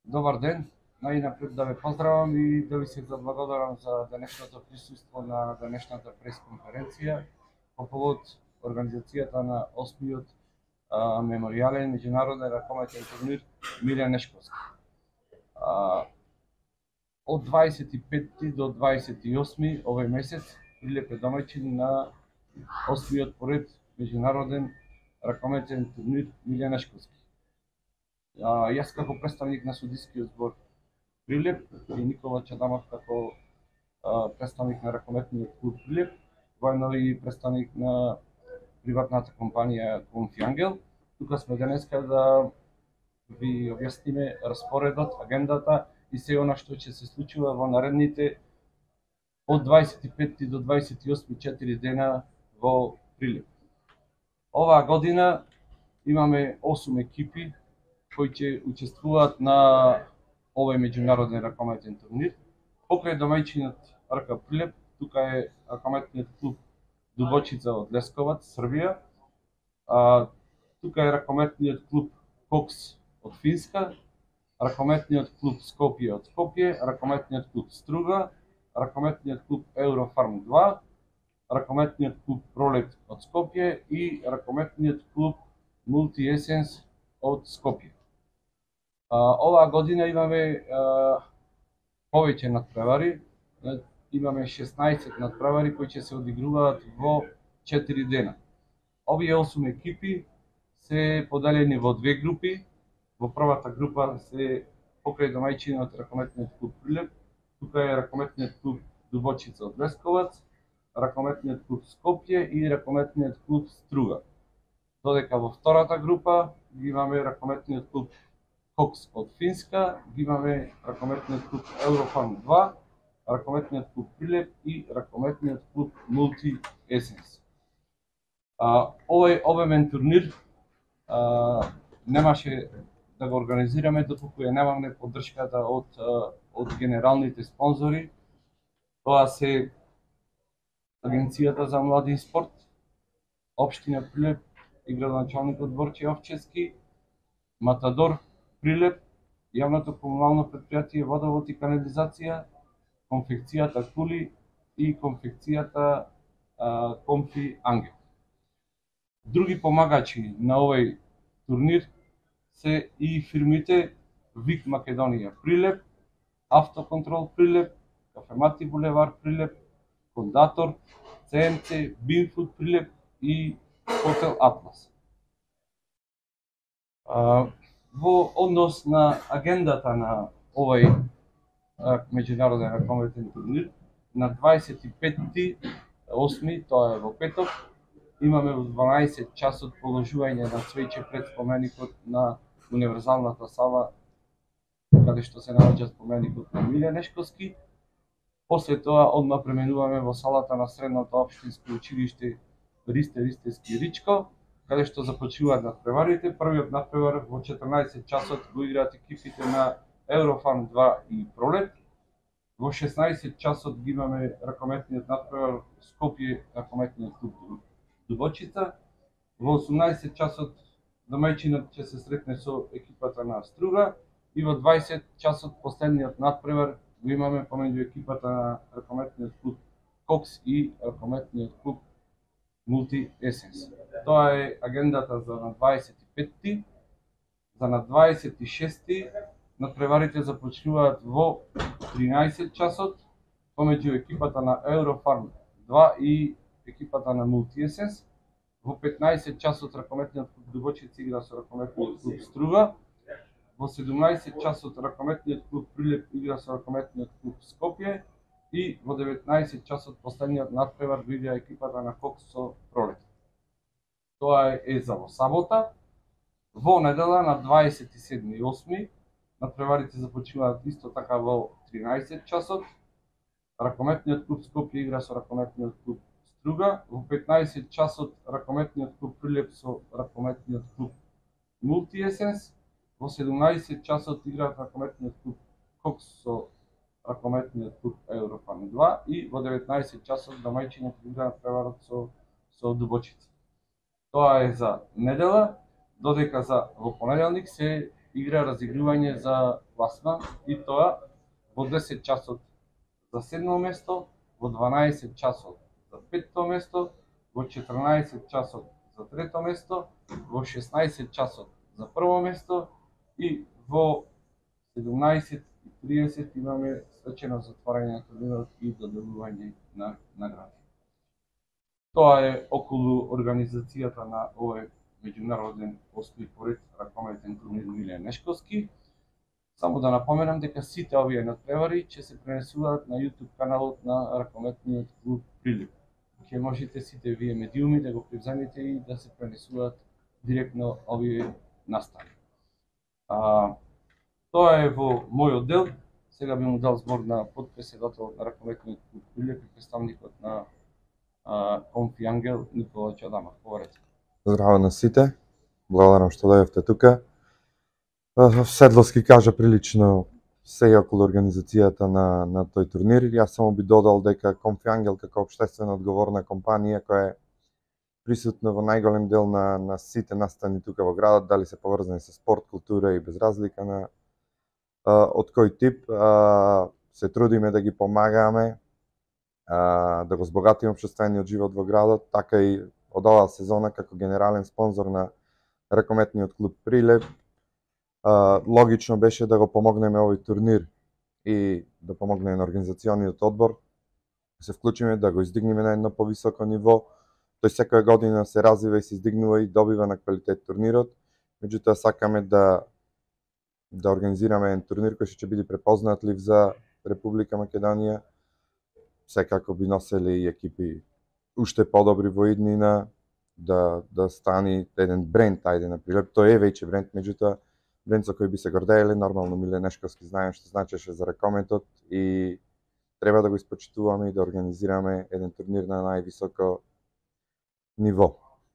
Добар ден, најнапред да ве поздравам и да ви се заблагодарам за денешното присуство на денешната пресконференција по повод организацијата на 8-миот меморијален меѓународен ракометен турнир Миле Нешковски. Од 25 до 28 овој месец Прилеп е домаќин на 8-миот поред меѓународен ракометен турнир Миле Нешковски. Јас како представник на судискиот збор Прилеп и Никола Чадамов како представник на ракометниот клуб Прилеп, воедно и представник на приватната компанија Конфи Ангел. Тука сме денеска да ви објасниме распоредот, агендата и се она што ќе се случува во наредните од 25 до 28 4 дена во Прилеп. Оваа година имаме 8 екипи кои ќе учествуваат на овој меѓународен ракометен турнир. Покрај домаќинот РК Прилеп, тука е ракометниот клуб Дубочица од Лесковац, Србија. Тука е ракометниот клуб Кокс од Финска, ракометниот клуб Скопје од Скопје, ракометниот клуб Струга, ракометниот клуб Еврофарм 2, ракометниот клуб Пролет од Скопје и ракометниот клуб Мулти Есенс од Скопје. Оваа година имаме повеќе надпревари, имаме 16 надпревари кои ќе се одигруваат во 4 дена. Овие 8 екипи се поделени во две групи. Во првата група се покрај домаќинот ракометниот клуб Прилеп, тука е ракометниот клуб Дубочица од Лесковац, ракометниот клуб Скопје и ракометниот клуб Струга. Додека во втората група ги имаме ракометниот клуб Кокс од Финска, ги имаме ракометниот клуб Еврофарм 2, ракометниот клуб Прилеп и ракометниот клуб Мулти Есенс. Овој обемен турнир немаше да го организираме доколку ја немаме поддршката од генералните спонзори. Тоа се Агенцијата за млади и спорт, Општина Прилеп и градоначалникот Борче Овчевски, Матадор Прилеп, јавното комунално претпријатие Водовод и канализација, конфекцијата Кули и конфекцијата Конфи Ангел. Други помагачи на овој турнир се и фирмите ВИК Македонија Прилеп, Автоконтрол Прилеп, Кафемати Булевар Прилеп, Кондатор, ЦМЦ, Бинфуд Прилеп и Хотел Атлас. Во однос на агендата на овој меѓународен ракометен турнир, на 25.8, тоа е во петок, имаме во 12 часот положување на цвеќе пред споменикот на универзалната сала каде што се наоѓа споменикот на Миле Нешковски. После тоа одма преминуваме во салата на Средното општинско училиште Ристе Ристевски Ричко, каде што започнуваат надпреварите. Првиот надпревар во 14 часот го играат екипите на Еврофарм 2 и Пролет. Во 16 часот ги имаме ракометниот надпревар Скопје, ракометниот клуб Дубочица. Во 18 часот домаќинот ќе се сретне со екипата на Струга и во 20 часот последниот надпревар го имаме помеѓу екипата на ракометниот клуб Кокс и ракометниот клуб Мулти Есенс. Тоа е агендата за на 25-ти. За на 26-ти надпреварите започнуваат во 13 часот помеѓу екипата на Еврофарм 2 и екипата на Мулти Есенс. Во 15 часот ракометниот клуб Дубочица игра со ракометниот клуб Струга. Во 17 часот ракометниот клуб Прилеп игра со ракометниот клуб Скопје и во 19 часот последниот надпревар го игра екипата на Кокс со Пролет. Тоа е за во сабота. Во недела на 27.8 надпреварите започнуваат исто така во 13 часот. Ракометниот клуб Скопје игра со ракометниот клуб Струга. Во 15 часот ракометниот клуб Прилеп со ракометниот клуб Мулти Есенс. Во 17 часот играат ракометниот клуб Кокс со ракометниот клуб Еврофарм 2 и во 19 часот домаќинот игра надпреварот со Дубочица. Тоа е за недела, додека за во понеделник се игра разигрување за пласман и тоа во 10 часот за 7 место, во 12 часот за 5 место, во 14 часот за 3 место, во 16 часот за прво место и во 17:30 имаме свечено затворање на турнирот и доделување на награди. Тоа е околу организацијата на овој меѓународен 8 поред ракометен турнир Миле Нешковски. Само да напоменам дека сите овие натпревари ќе се пренесуваат на YouTube каналот на ракометниот клуб Прилеп. Ќе можете сите вие медиуми да го превземете и да се пренесуваат директно овие настави. Тоа е во мојот дел. Сега би му дал збор на подпредседателот на ракометниот клуб Прилеп и представникот на Конфи Ангел Никола Чадамов. Говорете. Здраво на сите. Благодарам што дојдовте тука. Седловски кажа прилично се околу организацијата на тој турнир. Јас само би додал дека Конфи Ангел како општествено одговорна компанија која е присутна во најголем дел на сите настани тука во градот, дали се поврзани со спорт, култура и без разлика на од кој тип, се трудиме да ги помагаме, да го збогатиме општествениот живот во градот, така и од оваа сезона како генерален спонзор на ракометниот клуб Прилеп. Логично беше да го помогнеме овој турнир и да помогнеме на организациониот одбор, се вклучиме да го издигнеме на едно повисоко ниво. Тој секоја година се развива и се издигнува и добива на квалитет турнирот, меѓутоа сакаме да организираме еден турнир кој ќе биде препознатлив за Република Македонија. Секако би носели и екипи уште подобри во иднина, да стани еден бренд, ајде на Прилеп. Тој е веќе бренд, меѓутоа бренд со кој би се гордееле, нормално Миле Нешковски знаем што значеше за ракометот и треба да го испочитуваме и да организираме еден турнир на највисоко ниво.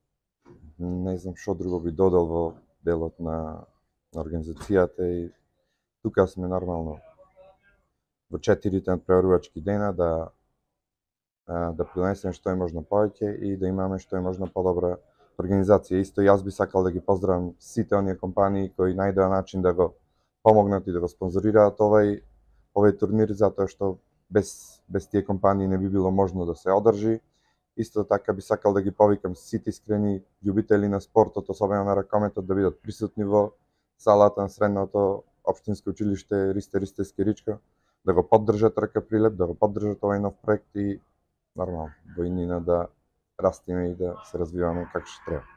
Не знам што друго би додал во делот на организацијата и тука сме нормално во 4 надпреварувачки дена да принесеме што е можно повеќе и да имаме што е можно подобра организација. Исто јас би сакал да ги поздравам сите оние компании кои најдоа начин да го помогнат и да го спонзорираат овој турнир, затоа што без тие компании не би било можно да се одржи. Исто така би сакал да ги повикам сите искрени љубители на спортот, особено на ракометот, да бидат присутни во салата на средното општинско училиште Ристе Скиричко, да го поддржат Рака Прилеп, да го поддржат овој нов проект и нормално во иднина да растиме и да се развиваме како што треба.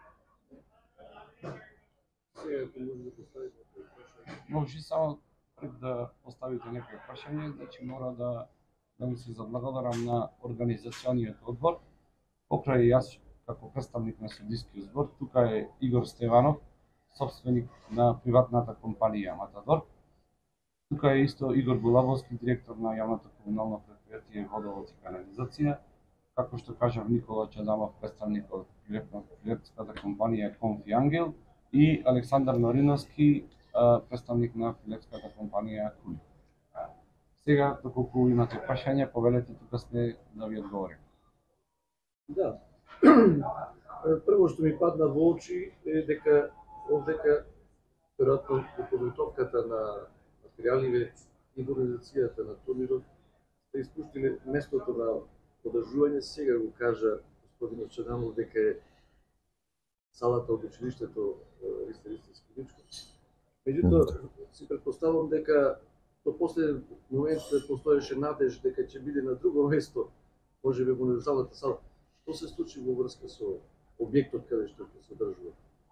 Може само пред да поставите некој прашање, значи мора да ми се заблагодарам на организациониот одбор. Покрај јас како представник на судискиот збор, тука е Игор Стеванов, собственик на приватната компанија Матадор. Тука е исто Игор Булавовски, директор на јавното комунално предпријатие Водовод и канализација, како што кажав Никола Чадамов, представник од прилепската компанија Конфи Ангел и Александар Нориновски, представник на прилепската компанија Кули. Сега, доколку имате прашања, повелете, тука сме да ви одговориме. Да. Прво што ми падна во очи е дека овдека веројатно во подготовката на материјаливе и во организацијата на турнирот сте испуштиле местото на одржување. Сега го кажа господинот Чадамов дека е салата од училиштето Ристе Скиричко. Меѓутоа, си претпоставувам дека до последен момент постоеше надеж дека ќе биде на друго место, можеби во универзалната сала. Што се случи во врска со објектот каде што ќе се одржува?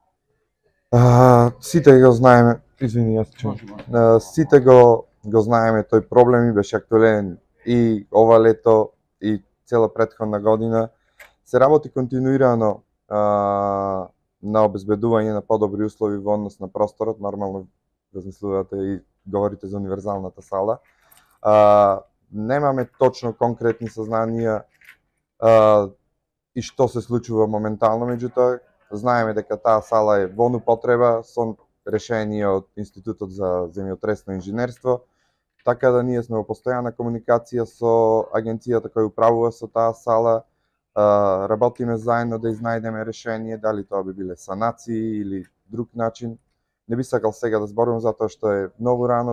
Сите го знаеме, извини, сите го знаеме тој проблем и беше актуелен и ова лето и цела претходна година. Се работи континуирано на обезбедување на подобри услови во однос на просторот, нормално размислувате и говорите за универзалната сала. Немаме точно конкретни сазнанија и што се случува моментално, меѓутоа знаеме дека таа сала е во употреба со решение од Институтот за земјотресно инженерство, така да ние сме во постојана комуникација со агенцијата која управува со таа сала, работиме заедно да изнајдеме решение, дали тоа би биле санации или друг начин Не би сакал сега да зборувам затоа што е многу рано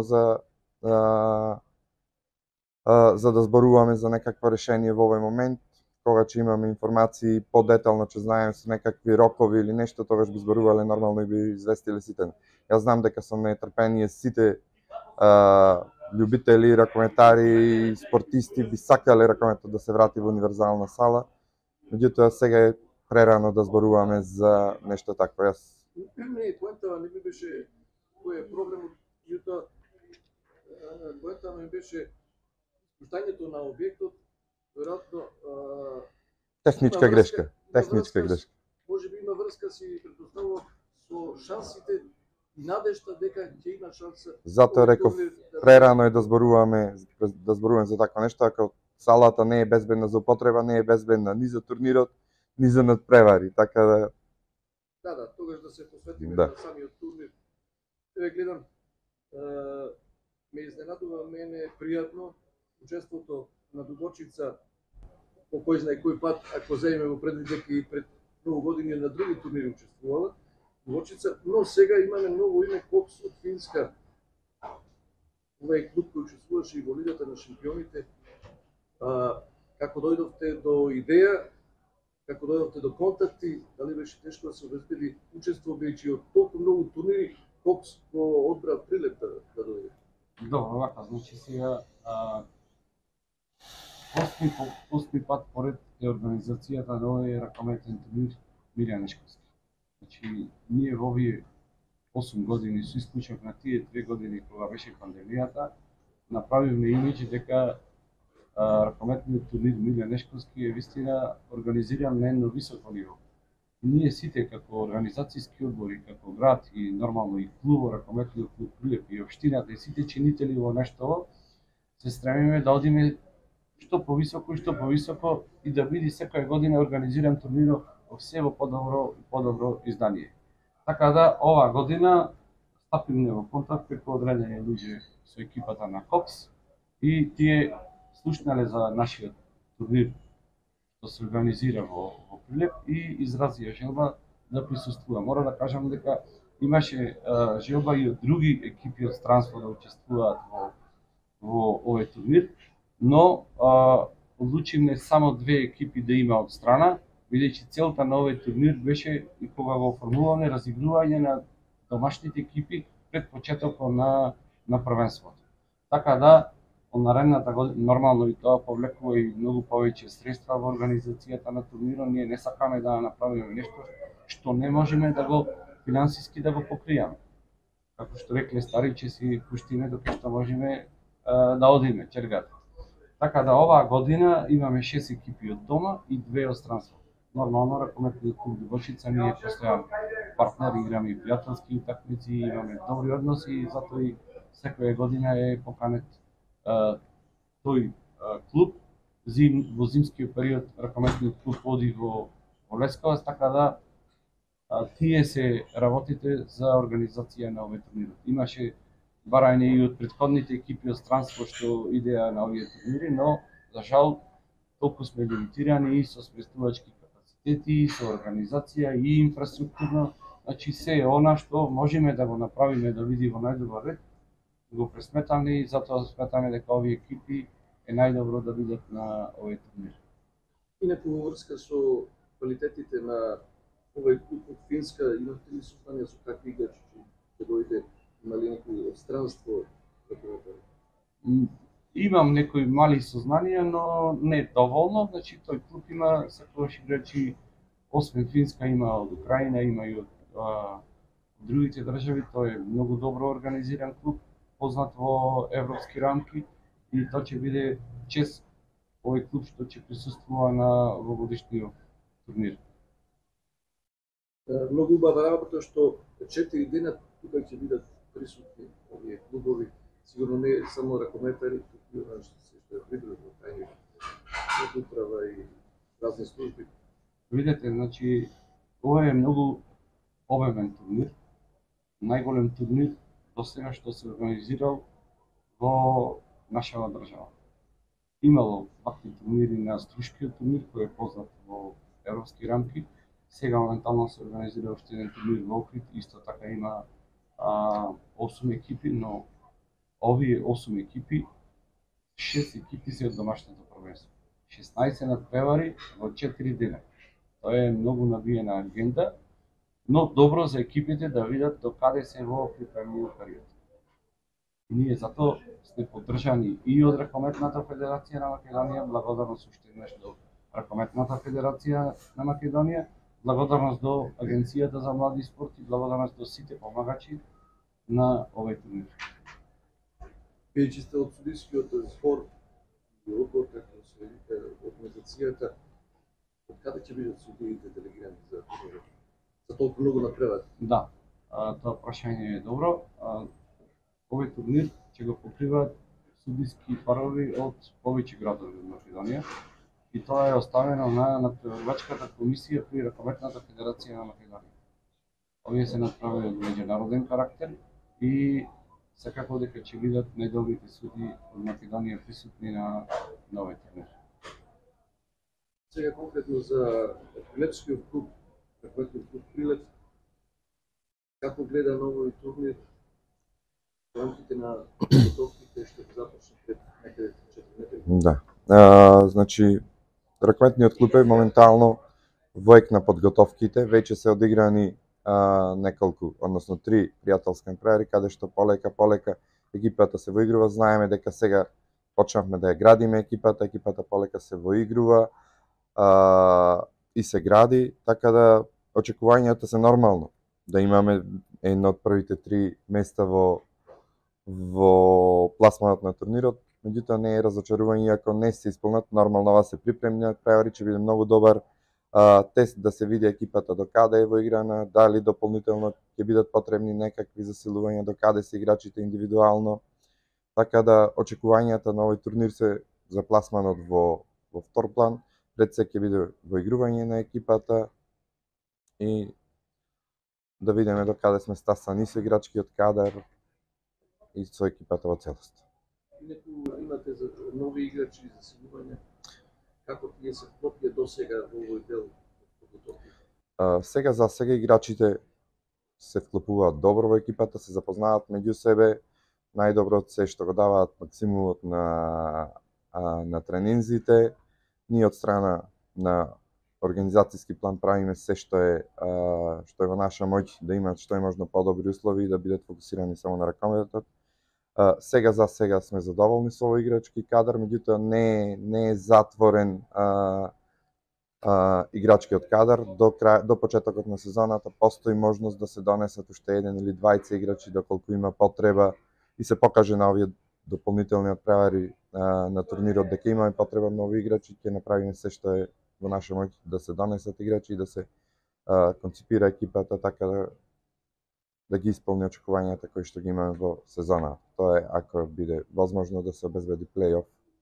за да зборуваме за некакво решение во овој момент. Кога ќе имаме информации подетално, ќе знаеме со некакви рокови или нешто, тогаш би зборувале нормално и би известиле сите. Јас знам дека со нетрпение сите љубители, ракометари и спортисти би сакале ракометот да се врати во универзална сала. Меѓутоа сега е прерано да зборуваме за нешто такво. Јас Не, поентава не ми беше кој е проблемот, меѓутоа поентава ми беше спуштањето на објектот, веројатно техничка грешка. Техничка грешка. Може би има врска, си претпоставувам, со шансите и надежта дека ќе има шанса. Затоа реков прерано е да зборуваме за такво нешто, ако салата не е безбедна за употреба, не е безбедна ни за турнирот, ни за надпревари, така да Да, тогаш да се посветиме на самиот турнир. Еве гледам, ме изненадува мене пријатно учеството на Дубочица по кој знае кој пат, ако земеме во предвид дека и пред многу години на други турнири учествувала Дубочица, но сега имаме ново име Копс од Финска. Ова е клуб кој учествуваше и во Лигата на шампионите. Како дојдовте до идеја, како дојдовте до контакти, дали беше тешко да се обезбеди учество, бидејќи од толку многу турнири Копс го одбра прилеп да дојде? Добро, вака, значи сега осми пат поред е организацијата на овој ракометен турнир Милјан Нешковски. Значи, ние во овие 8 години, со исклучок на тие 2 години кога беше пандемијата, направивме имидж дека ракометниот турнир Милјан Нешковски е вистина организиран на едно високо ниво. Ние сите како организацијски одбори, како град и нормално и клуб, ракометниот клуб Прилеп и општината и сите чинители во нешто се стремиме да одиме што повисоко и да биде секоја година организиран турнирот во се во подобро издание. Така да оваа година стапивме во контакт преку одредени луѓе со екипата на Копс и тие слушнале за нашиот турнир што се организира во Прилеп и изразија желба да присуствува. Мора да кажам дека имаше желба и од други екипи од странство да учествуваат во овој турнир, но одлучивме само 2 екипи да има од страна, бидејќи целта на овој турнир беше и кога го оформуваме разигрување на домашните екипи пред почетокот на првенството. Така да од наредната година нормално и тоа повлекува и многу повеќе средства во организацијата на турнирот. Ние не сакаме да направиме нешто што не можеме да го финансиски да го покриеме. Како што рекле стари, че си пуштиме докато што можеме да одиме чергата. Така да оваа година имаме 6 екипи од дома и 2 од странство. Нормално ракометниот клуб Дубочица ние е постојан партнер, играме и пријателски утакмици, имаме добри односи и затоа и секоја година е поканет тој клуб. Во зимскиот период ракометниот клуб оди во Лесковац, така да тие се работите за организација на овој турнир. Имаше барање и од претходните екипи од странство што идеја на овие турнири, но за жал толку сме лимитирани и со сместувачки капацитети, и со организација и инфраструктурно. Значи се е она што можеме да го направиме да види во најдобар ред, го пресметаме и затоа сметаме дека овие екипи е најдобро да бидат на овој турнир. Инаку во врска со квалитетите на овој клуб од Финска, имате ли сознание со какви играчи ќе дојде, имали некој од странство? Имам некои мали сознанија, но не доволно. Значи тој клуб има секогаш играчи, освен Финска има од Украина, има и од другите држави. Тој е многу добро организиран клуб, познат во европски рамки и тоа ќе биде чест овој клуб што ќе присуствува на овогодишниот турнир. Многу убава работа што 4 дена тука ќе бидат присутни овие клубови. Сигурно не само ракометари, туку и што се придружно тајни од управа и разни служби. Видете, значи ова е многу обемен турнир, најголем турнир до сега што се организирал во нашава држава. Имало вакви турнири на Струшкиот турнир, кој е познат во европски рамки. Сега моментално се организира уште еден турнир во Охрид, исто така има 8 екипи, но овие 8 екипи, 6 екипи се од домашното првенство. 16 надпревари во 4 дена. Тоа е многу набиена агенда, но добро за екипите да видат до каде се во припремниот период. И ние затоа сме поддржани и од Ракометната федерација на Македонија, благодарност уште еднаш до Ракометната федерација на Македонија, благодарност до Агенцијата за млади спорт и благодарност до сите помагачи на овој турнир. Вие че сте од судискиот збор и одбор, како се вика, организацијата, од каде ќе бидат судиите делегирани за турнирот? За толку многу напревар? Да, тоа прашање е добро. Овој турнир ќе го покриваат судиски парови од повеќе градови од Македонија и тоа е оставено на надпреварувачката комисија при Ракометната федерација на Македонија. Овие се направени од меѓународен карактер и секако дека ќе видат најдобрите суди од Македонија присутни на овој турнир. Сега конкретно за Прилепскиот клуб, Ракометниот клуб Прилеп, како гледа на овој турнир во рамките на подготовките што ќе започне пред некаде 4 недели? Да. Значи, Ракометниот клуб е моментално во ек на подготовките, веќе се одиграни неколку, односно 3 пријателски надпревари, каде што полека екипата се воигрува. Знаеме дека сега почнавме да ја градиме екипата полека се воигрува и се гради, така да очекувањата се нормално да имаме едно од првите 3 места во пласманот на турнирот. Меѓутоа не е разочарување ако не се исполнат, нормално ова се припремни надпревари, ќе биде многу добар тест да се види екипата до каде е воиграна, дали дополнително ќе бидат потребни некакви засилувања, до каде се играчите индивидуално. Така да очекувањата на овој турнир се за пласманот во втор план, пред се ќе биде воигрување на екипата и да видиме до каде сме стасани со играчкиот кадар и со екипата во целост. Инаку имате за нови играчи за засилување, како тие се вклопија до сега во овој дел подготовка? Сега играчите се вклопуваат добро во екипата, се запознаваат меѓу себе, најдобро се што го даваат максимумот на тренинзите. Ние од страна на организацијски план правиме се што е во наша моќ да имаат што е можно подобри услови и да бидат фокусирани само на ракометот. Сега сме задоволни со овој играчки кадар, меѓутоа не е затворен играчкиот кадар. До почетокот на сезоната постои можност да се донесат уште еден или двајца играчи доколку има потреба и се покаже на овие дополнителни надпревари на турнирот дека имаме потреба нови играчи, ќе направиме се што е во наша моќ да се донесат играчи и да се конципира екипата така да ги исполни очекувањата кои што ги имаме во сезона. Тоа е ако биде возможно да се обезбеди плей-оф